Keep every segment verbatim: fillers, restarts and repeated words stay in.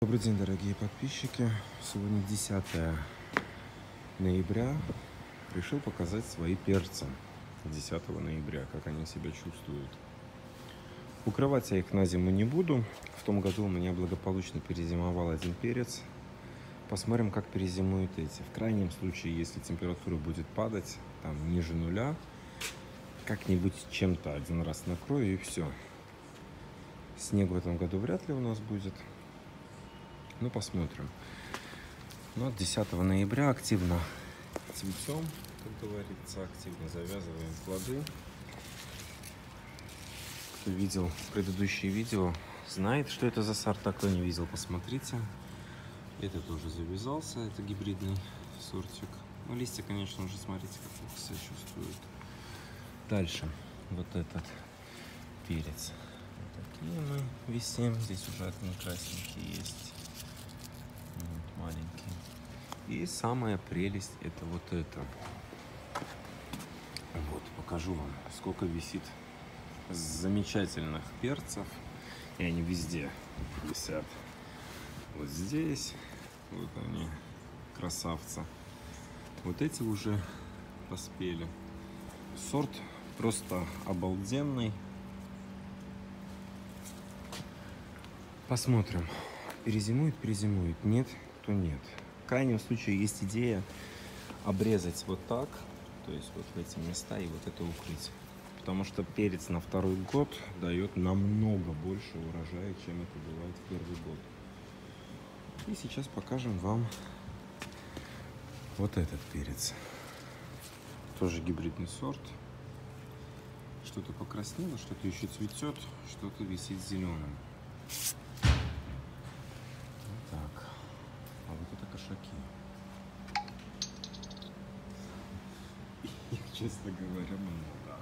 Добрый день, дорогие подписчики. Сегодня десятое ноября. Решил показать свои перцы десятого ноября, как они себя чувствуют. Укрывать я их на зиму не буду. В том году у меня благополучно перезимовал один перец. Посмотрим, как перезимуют эти. В крайнем случае, если температура будет падать там ниже нуля, как-нибудь чем-то один раз накрою и все. Снег в этом году вряд ли у нас будет. Ну, посмотрим. Ну, от десятого ноября активно цветем, как говорится, активно завязываем плоды. Кто видел предыдущие видео, знает, что это за сорт. А кто не видел, посмотрите. Этот уже завязался, это гибридный сортик. Ну, листья, конечно, уже смотрите, как они себя чувствуют. Дальше вот этот перец. Вот такие мы висим. Здесь уже одни красненькие есть. Вот, маленькие. И самая прелесть — это вот это. Вот, покажу вам, сколько висит замечательных перцев. И они везде висят. Вот здесь. Вот они, красавцы. Вот эти уже поспели. Сорт просто обалденный. Посмотрим. Перезимует, перезимует. Нет, то нет. В крайнем случае есть идея обрезать вот так. То есть вот в эти места и вот это укрыть. Потому что перец на второй год дает намного больше урожая, чем это бывает в первый год. И сейчас покажем вам вот этот перец. Тоже гибридный сорт. Что-то покраснело, что-то еще цветет, что-то висит зеленым. Так, а вот это кошаки. Их, честно говоря, много.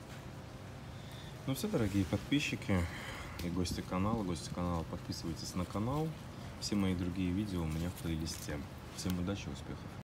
Ну все, дорогие подписчики и гости канала, гости канала, подписывайтесь на канал. Все мои другие видео у меня в плейлисте. Всем удачи и успехов!